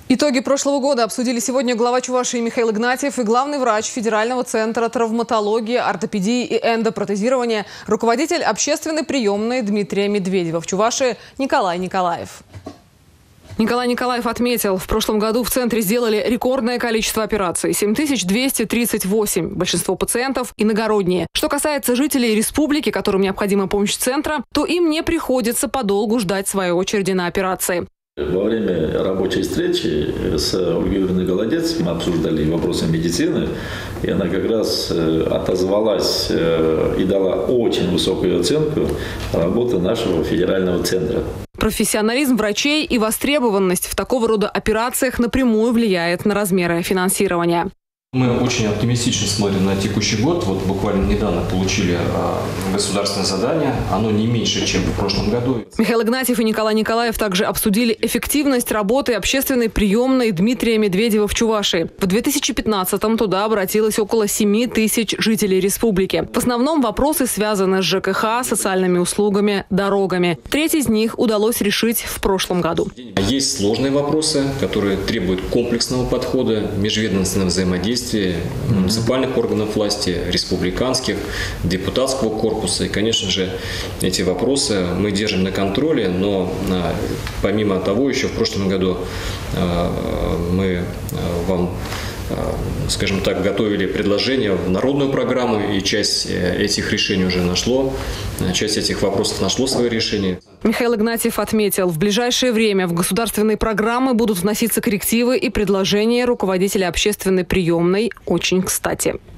Итоги прошлого года обсудили сегодня глава Чувашии Михаил Игнатьев и главный врач Федерального центра травматологии, ортопедии и эндопротезирования, руководитель общественной приемной Дмитрия Медведева в Чувашии Николай Николаев. Николай Николаев отметил, в прошлом году в центре сделали рекордное количество операций – 7238. Большинство пациентов иногородние. Что касается жителей республики, которым необходима помощь центра, то им не приходится подолгу ждать своей очереди на операции. Во время рабочей встречи с Ольгой Юрьевной Голодец мы обсуждали вопросы медицины, и она как раз отозвалась и дала очень высокую оценку работы нашего федерального центра. Профессионализм врачей и востребованность в такого рода операциях напрямую влияет на размеры финансирования. Мы очень оптимистично смотрим на текущий год. Вот буквально недавно получили государственное задание. Оно не меньше, чем в прошлом году. Михаил Игнатьев и Николай Николаев также обсудили эффективность работы общественной приемной Дмитрия Медведева в Чувашии. В 2015-м туда обратилось около 7 тысяч жителей республики. В основном вопросы связаны с ЖКХ, социальными услугами, дорогами. Треть из них удалось решить в прошлом году. Есть сложные вопросы, которые требуют комплексного подхода, межведомственного взаимодействия муниципальных органов власти, республиканских, депутатского корпуса. И, конечно же, эти вопросы мы держим на контроле, но помимо того, еще в прошлом году мы вам, скажем так, готовили предложения в народную программу, и часть этих решений уже часть этих вопросов нашло свое решение. Михаил Игнатьев отметил, в ближайшее время в государственные программы будут вноситься коррективы и предложения руководителя общественной приемной очень кстати.